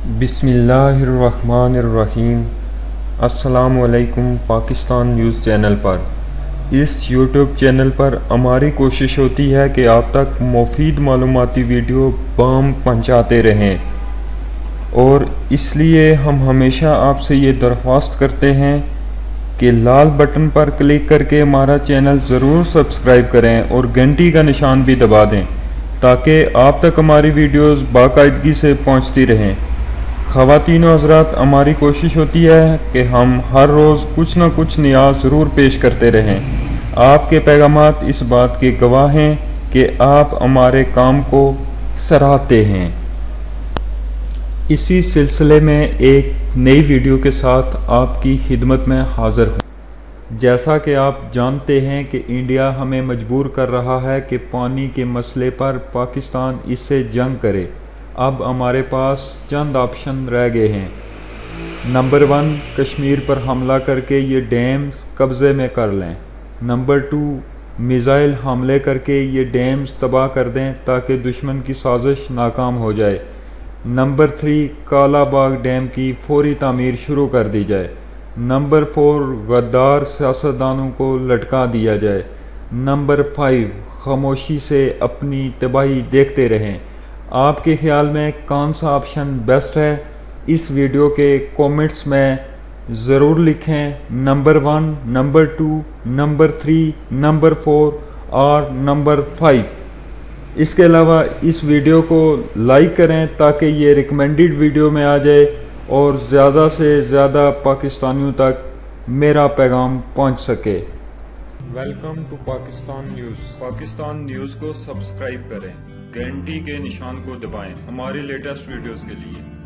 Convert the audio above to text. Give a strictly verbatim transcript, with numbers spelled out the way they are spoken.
बिस्मिल्लाहिर्रहमानिर्रहीम। अस्सलाम वालेकुम। पाकिस्तान न्यूज़ चैनल पर इस यूट्यूब चैनल पर हमारी कोशिश होती है कि आप तक मुफीद मालूमाती वीडियो बम पहुंचाते रहें, और इसलिए हम हमेशा आपसे ये दरख्वास्त करते हैं कि लाल बटन पर क्लिक करके हमारा चैनल ज़रूर सब्सक्राइब करें और घंटी का निशान भी दबा दें ताकि आप तक हमारी वीडियोस बाकायदगी से पहुंचती रहें। ख़वातीन और हज़रात, हमारी कोशिश होती है कि हम हर रोज़ कुछ न कुछ नया ज़रूर पेश करते रहें। आपके पैगामात इस बात के गवाह हैं कि आप हमारे काम को सराहते हैं। इसी सिलसिले में एक नई वीडियो के साथ आपकी खिदमत में हाज़िर हूँ। जैसा कि आप जानते हैं कि इंडिया हमें मजबूर कर रहा है कि पानी के मसले पर पाकिस्तान इससे जंग करे। अब हमारे पास चंद ऑप्शन रह गए हैं। नंबर वन, कश्मीर पर हमला करके ये डैम्स कब्ज़े में कर लें। नंबर टू, मिज़ाइल हमले करके ये डैम्स तबाह कर दें ताकि दुश्मन की साजिश नाकाम हो जाए। नंबर थ्री, कालाबाग डैम की फौरी तामीर शुरू कर दी जाए। नंबर फोर, गद्दार सियासतदानों को लटका दिया जाए। नंबर फाइव, खामोशी से अपनी तबाही देखते रहें। आपके ख्याल में कौन सा ऑप्शन बेस्ट है? इस वीडियो के कमेंट्स में ज़रूर लिखें। Number one, number two, number three, number four और नंबर फाइव। इसके अलावा इस वीडियो को लाइक करें ताकि ये रिकमेंडेड वीडियो में आ जाए और ज़्यादा से ज़्यादा पाकिस्तानियों तक मेरा पैगाम पहुंच सके। Welcome to Pakistan news. Pakistan news को सब्सक्राइब करें, घंटी के निशान को दबाएं हमारी लेटेस्ट वीडियोस के लिए।